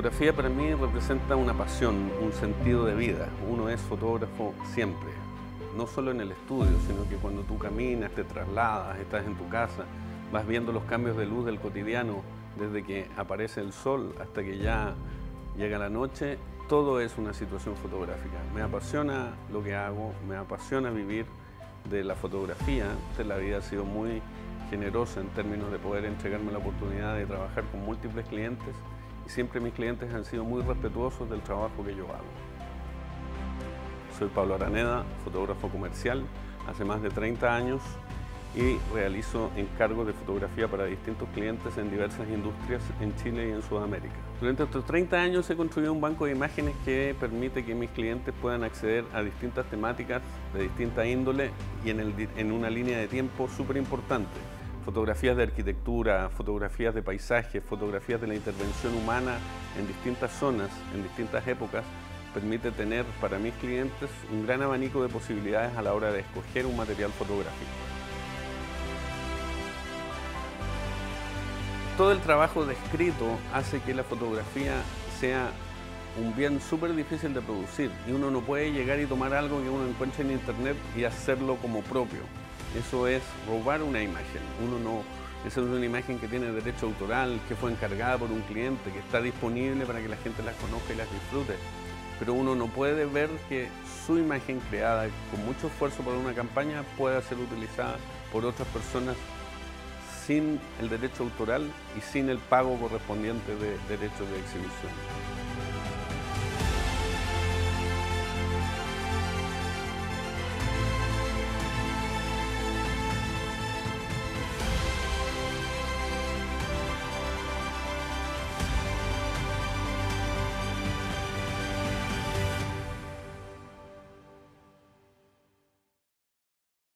fotografía para mí representa una pasión, un sentido de vida. Uno es fotógrafo siempre, no solo en el estudio, sino que cuando tú caminas, te trasladas, estás en tu casa, vas viendo los cambios de luz del cotidiano, desde que aparece el sol hasta que ya llega la noche, todo es una situación fotográfica. Me apasiona lo que hago, me apasiona vivir de la fotografía. La vida ha sido muy generosa en términos de poder entregarme la oportunidad de trabajar con múltiples clientes y siempre mis clientes han sido muy respetuosos del trabajo que yo hago. Soy Pablo Araneda, fotógrafo comercial, hace más de 30 años y realizo encargos de fotografía para distintos clientes en diversas industrias en Chile y en Sudamérica. Durante estos 30 años he construido un banco de imágenes que permite que mis clientes puedan acceder a distintas temáticas de distinta índole y en una línea de tiempo súper importante. Fotografías de arquitectura, fotografías de paisajes, fotografías de la intervención humana en distintas zonas, en distintas épocas, permite tener para mis clientes un gran abanico de posibilidades a la hora de escoger un material fotográfico. Todo el trabajo descrito hace que la fotografía sea un bien súper difícil de producir y uno no puede llegar y tomar algo que uno encuentre en internet y hacerlo como propio. Eso es robar una imagen. Esa es una imagen que tiene derecho autoral, que fue encargada por un cliente, que está disponible para que la gente las conozca y las disfrute. Pero uno no puede ver que su imagen creada con mucho esfuerzo para una campaña pueda ser utilizada por otras personas sin el derecho autoral y sin el pago correspondiente de derechos de exhibición.